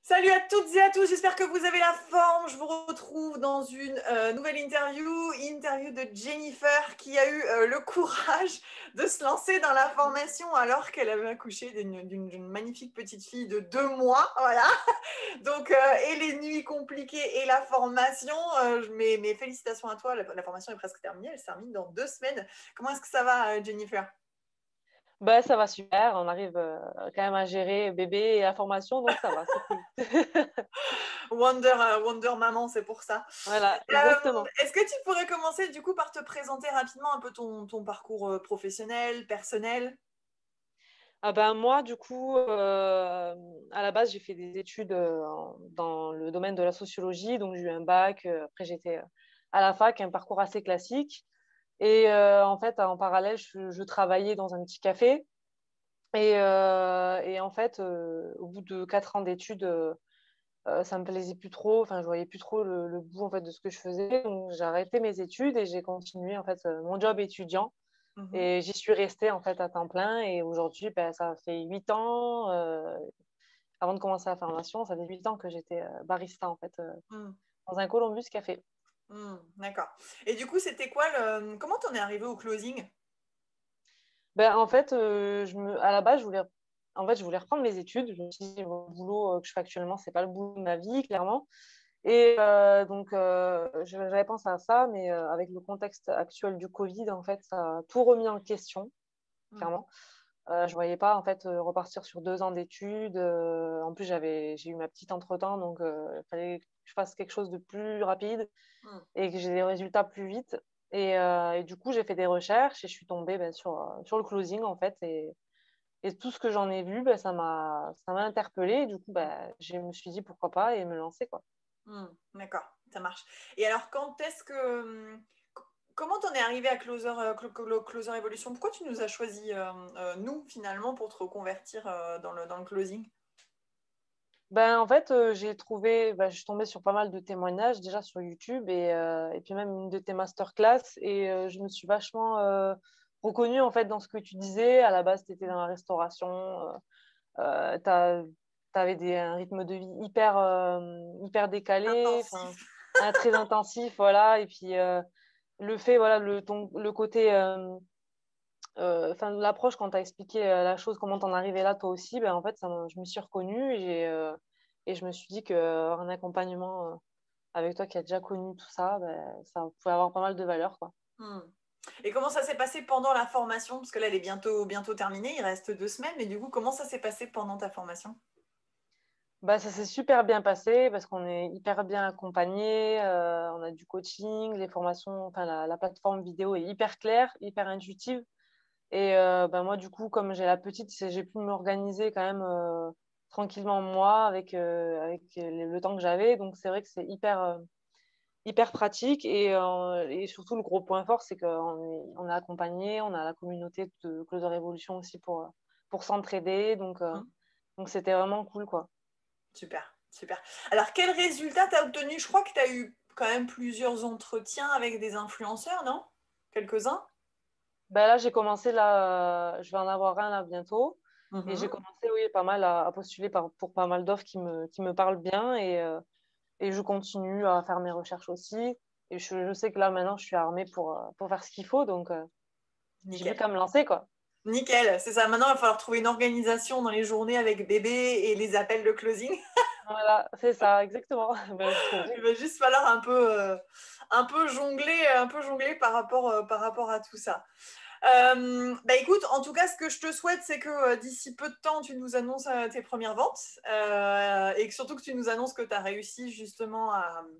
Salut à toutes et à tous, j'espère que vous avez la forme. Je vous retrouve dans une nouvelle interview de Jennifer qui a eu le courage de se lancer dans la formation alors qu'elle avait accouché d'une magnifique petite fille de 2 mois. Voilà. Donc, et les nuits compliquées et la formation, mes félicitations à toi. La formation est presque terminée, elle se termine dans 2 semaines. Comment est-ce que ça va, Jennifer? Bah, ça va super, on arrive quand même à gérer bébé et la formation, donc ça va, c'est cool. Wonder Maman, c'est pour ça. Voilà, exactement. Est-ce que tu pourrais commencer du coup par te présenter rapidement un peu ton parcours professionnel, personnel? Ah ben, moi, du coup, à la base, j'ai fait des études dans le domaine de la sociologie, donc j'ai eu un bac, après j'étais à la fac, un parcours assez classique. Et en fait, en parallèle, je travaillais dans un petit café. Et en fait, au bout de 4 ans d'études, ça me plaisait plus trop. Enfin, je voyais plus trop le bout en fait de ce que je faisais. Donc, j'ai arrêté mes études et j'ai continué en fait mon job étudiant. Mhm. Et j'y suis restée en fait à temps plein. Et aujourd'hui, ben, ça fait 8 ans. Avant de commencer la formation, ça fait 8 ans que j'étais barista en fait Mm, dans un Columbus Café. d'accord. Et du coup, c'était quoi comment t'en es arrivé au closing? Ben, en fait, à la base, je voulais reprendre mes études. Je me suis dit, le boulot que je fais actuellement, c'est pas le boulot de ma vie, clairement. Et donc, j'avais pensé à ça, mais avec le contexte actuel du Covid, en fait, ça a tout remis en question, Mm, clairement. Je voyais pas, en fait, repartir sur 2 ans d'études. En plus, j'ai eu ma petite entre-temps, donc il fallait que je fasse quelque chose de plus rapide mm, et que j'ai des résultats plus vite. Et du coup, j'ai fait des recherches et je suis tombée ben, sur le closing, en fait. Et tout ce que j'en ai vu, ben, ça m'a interpellée. Et du coup, ben, je me suis dit pourquoi pas et me lancer, quoi. d'accord, ça marche. Et alors, comment t'en es arrivé à Closer Evolution? Pourquoi tu nous as choisi, nous, finalement, pour te reconvertir dans le closing? Ben, en fait, je suis tombée sur pas mal de témoignages déjà sur YouTube et puis même une de tes masterclass et je me suis vachement reconnue en fait dans ce que tu disais. À la base, tu étais dans la restauration, t'avais un rythme de vie hyper décalé, enfin, Intensif. très intensif, voilà. Et puis le fait, voilà, le côté, enfin, l'approche quand tu as expliqué la chose, comment t'en arrivais là toi aussi, ben, en fait, je me suis reconnue et je me suis dit qu'un accompagnement avec toi qui a déjà connu tout ça, ben, ça pouvait avoir pas mal de valeur, quoi. Hmm. Et comment ça s'est passé pendant la formation? Parce que là, elle est bientôt terminée, il reste 2 semaines, mais du coup, comment ça s'est passé pendant ta formation? Bah, ça s'est super bien passé parce qu'on est hyper bien accompagné, on a du coaching, les formations, enfin la plateforme vidéo est hyper claire, hyper intuitive. Et bah, moi, du coup, comme j'ai la petite, j'ai pu m'organiser quand même tranquillement moi avec le temps que j'avais. Donc c'est vrai que c'est hyper pratique et surtout le gros point fort, c'est qu'on est accompagné, on a la communauté de Closer Evolution aussi pour s'entraider. Hmm. Donc c'était vraiment cool, quoi. Super, super. Alors, quel résultat t'as obtenu? Je crois que tu as eu quand même plusieurs entretiens avec des influenceurs, non? Quelques-uns? Ben là, j'ai commencé là, je vais en avoir un là bientôt. Et j'ai Mhm. commencé, oui, pas mal à postuler pour pas mal d'offres qui me parlent bien. Et je continue à faire mes recherches aussi. Et je sais que là, maintenant, je suis armée pour faire ce qu'il faut. Donc, j'ai plus Nickel. qu'à me lancer, quoi. Nickel, c'est ça. Maintenant, il va falloir trouver une organisation dans les journées avec bébé et les appels de closing. Voilà, c'est ça, exactement. Ben, justement. Il va juste falloir un peu jongler par rapport à tout ça. Bah écoute, en tout cas, ce que je te souhaite, c'est que d'ici peu de temps, tu nous annonces tes premières ventes et que surtout que tu nous annonces que tu as réussi justement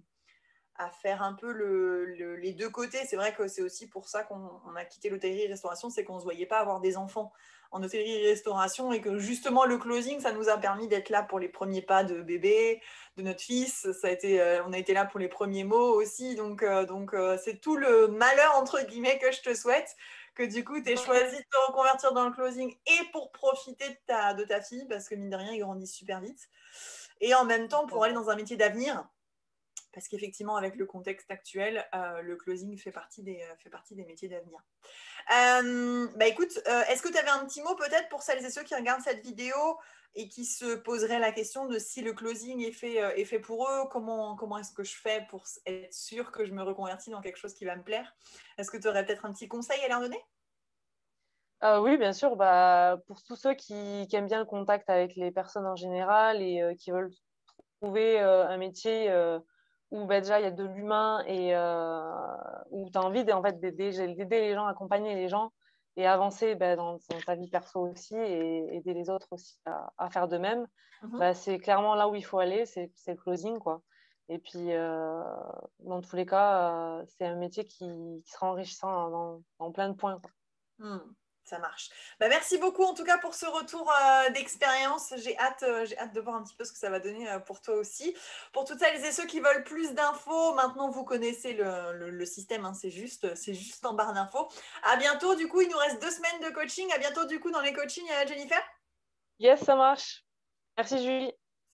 à faire un peu les deux côtés. C'est vrai que c'est aussi pour ça qu'on a quitté l'hôtellerie-restauration, c'est qu'on ne se voyait pas avoir des enfants en hôtellerie-restauration et que justement le closing, ça nous a permis d'être là pour les premiers pas de bébé, de notre fils. On a été là pour les premiers mots aussi. Donc, c'est tout le malheur, entre guillemets, que je te souhaite. Que du coup, tu aies choisi de te reconvertir dans le closing et pour profiter de ta fille, parce que mine de rien, il grandit super vite. Et en même temps, pour aller dans un métier d'avenir, parce qu'effectivement, avec le contexte actuel, le closing fait partie des métiers d'avenir. Bah écoute, est-ce que tu avais un petit mot peut-être pour celles et ceux qui regardent cette vidéo et qui se poseraient la question de si le closing est fait pour eux, comment est-ce que je fais pour être sûr que je me reconvertis dans quelque chose qui va me plaire. Est-ce que tu aurais peut-être un petit conseil à leur donner? Oui, bien sûr. Bah, pour tous ceux qui aiment bien le contact avec les personnes en général et qui veulent trouver un métier où bah, déjà il y a de l'humain et où tu as envie en fait, d'aider les gens, accompagner les gens et avancer bah, dans ta vie perso aussi et aider les autres aussi à faire de même, Mhm. bah, c'est clairement là où il faut aller, c'est le closing, quoi. Et puis, dans tous les cas, c'est un métier qui sera enrichissant dans plein de points, quoi. Hmm, ça marche. Bah, merci beaucoup en tout cas pour ce retour d'expérience. J'ai hâte de voir un petit peu ce que ça va donner pour toi aussi. Pour toutes celles et ceux qui veulent plus d'infos, maintenant vous connaissez le système, hein, c'est juste en barre d'infos. À bientôt, du coup, il nous reste 2 semaines de coaching. À bientôt, du coup, dans les coachings, Jennifer. Yes, ça marche. Merci, Julie.